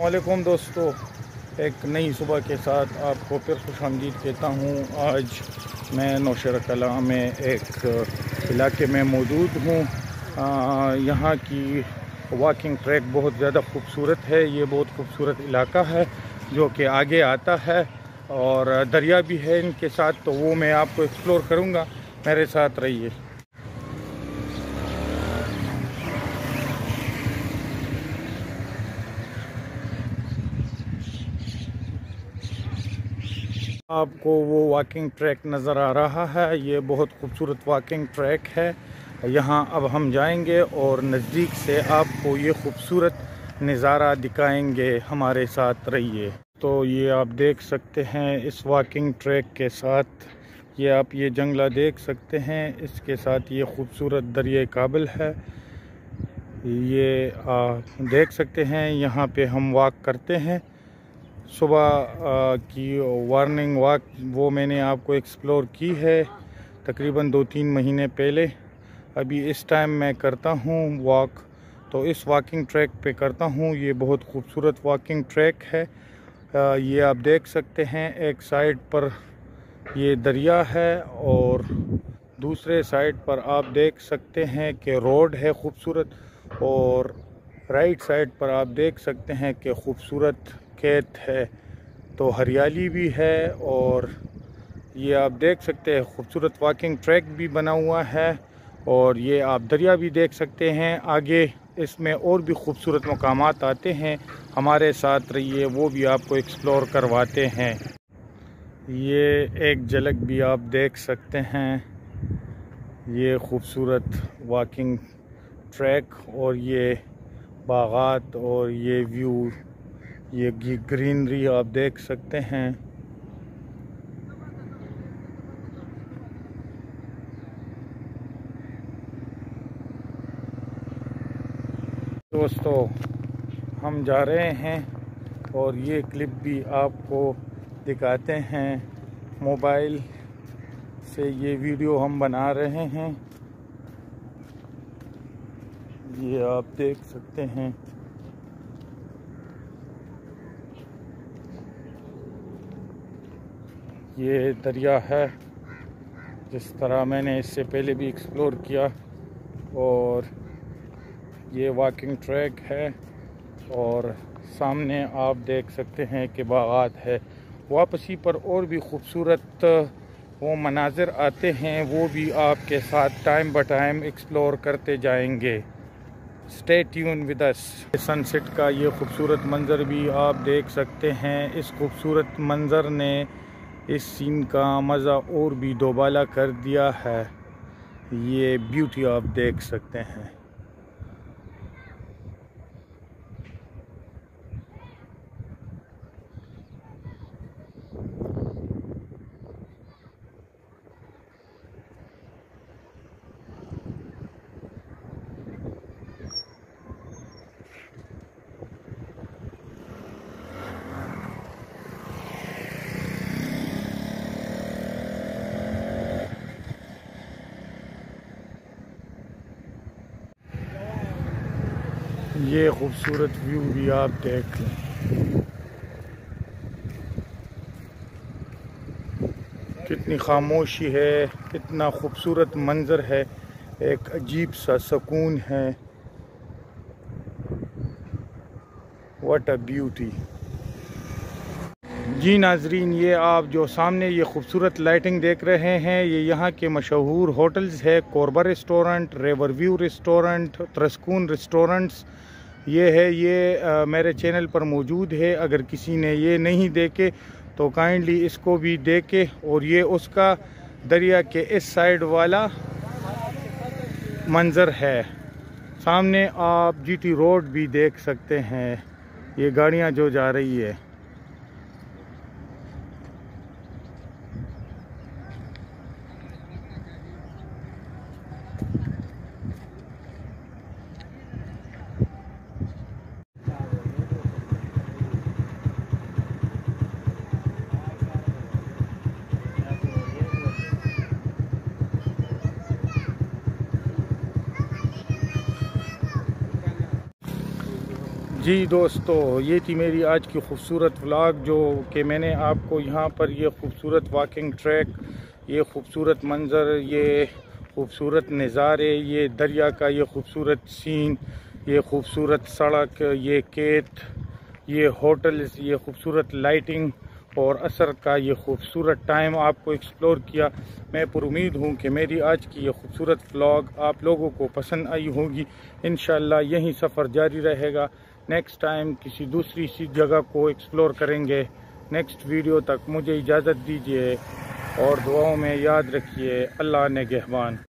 वालेकुम दोस्तों, एक नई सुबह के साथ आपको फिर खुशामदीद कहता हूँ। आज मैं नौशहरा कला में एक इलाके में मौजूद हूँ। यहाँ की वॉकिंग ट्रैक बहुत ज़्यादा खूबसूरत है। ये बहुत खूबसूरत इलाका है जो कि आगे आता है और दरिया भी है इनके साथ, तो वो मैं आपको एक्सप्लोर करूँगा। मेरे साथ रहिए। आपको वो वॉकिंग ट्रैक नज़र आ रहा है। ये बहुत खूबसूरत वॉकिंग ट्रैक है। यहाँ अब हम जाएंगे और नज़दीक से आपको ये खूबसूरत नज़ारा दिखाएंगे। हमारे साथ रहिए। तो ये आप देख सकते हैं इस वॉकिंग ट्रैक के साथ, ये आप ये जंगला देख सकते हैं, इसके साथ ये खूबसूरत दरिया काबिल है। ये आप देख सकते हैं, यहाँ पे हम वॉक करते हैं। सुबह की वार्निंग वॉक वो मैंने आपको एक्सप्लोर की है तकरीबन 2-3 महीने पहले। अभी इस टाइम मैं करता हूँ वॉक, तो इस वॉकिंग ट्रैक पे करता हूँ। ये बहुत खूबसूरत वॉकिंग ट्रैक है। ये आप देख सकते हैं, एक साइड पर ये दरिया है और दूसरे साइड पर आप देख सकते हैं कि रोड है खूबसूरत, और राइट साइड पर आप देख सकते हैं कि खूबसूरत खेत है, तो हरियाली भी है। और ये आप देख सकते हैं खूबसूरत वॉकिंग ट्रैक भी बना हुआ है, और ये आप दरिया भी देख सकते हैं। आगे इसमें और भी खूबसूरत मकामात आते हैं। हमारे साथ रहिए, वो भी आपको एक्सप्लोर करवाते हैं। ये एक झलक भी आप देख सकते हैं, ये खूबसूरत वॉकिंग ट्रैक और ये बागात और ये व्यू, ये ग्रीनरी आप देख सकते हैं। दोस्तों, हम जा रहे हैं और ये क्लिप भी आपको दिखाते हैं। मोबाइल से ये वीडियो हम बना रहे हैं, ये आप देख सकते हैं। ये दरिया है, जिस तरह मैंने इससे पहले भी एक्सप्लोर किया, और ये वॉकिंग ट्रैक है, और सामने आप देख सकते हैं कि बागात है। वापसी पर और भी खूबसूरत वो मनाजिर आते हैं, वो भी आपके साथ टाइम ब टाइम एक्सप्लोर करते जाएंगे। Stay tune with us. Sunset का ये खूबसूरत मंज़र भी आप देख सकते हैं। इस खूबसूरत मंज़र ने इस सीन का मज़ा और भी दोबाला कर दिया है। ये ब्यूटी आप देख सकते हैं। ये खूबसूरत व्यू भी आप देख लें, कितनी खामोशी है, कितना खूबसूरत मंजर है, एक अजीब सा सुकून है। What a beauty. जी नाजरीन, ये आप जो सामने ये खूबसूरत लाइटिंग देख रहे हैं, ये यहाँ के मशहूर होटल्स है। Korba restaurant, river view restaurant, त्रस्कून रेस्टोरेंट्स ये है। ये मेरे चैनल पर मौजूद है। अगर किसी ने ये नहीं देखे तो काइंडली इसको भी देखे। और ये उसका दरिया के इस साइड वाला मंज़र है। सामने आप जीटी रोड भी देख सकते हैं, ये गाड़ियाँ जो जा रही है। जी दोस्तों, ये थी मेरी आज की खूबसूरत व्लॉग, जो कि मैंने आपको यहाँ पर ये खूबसूरत वॉकिंग ट्रैक, ये खूबसूरत मंज़र, ये खूबसूरत नज़ारे, ये दरिया का ये खूबसूरत सीन, ये खूबसूरत सड़क, ये खेत, ये होटल्स, ये खूबसूरत लाइटिंग और असर का ये खूबसूरत टाइम आपको एक्सप्लोर किया। मैं पुरुमीद हूँ कि मेरी आज की ये खूबसूरत व्लॉग आप लोगों को पसंद आई होगी। इंशाल्लाह यही सफ़र जारी रहेगा। नेक्स्ट टाइम किसी दूसरी सी जगह को एक्सप्लोर करेंगे। नेक्स्ट वीडियो तक मुझे इजाज़त दीजिए और दुआओं में याद रखिए। अल्लाह निगहबान।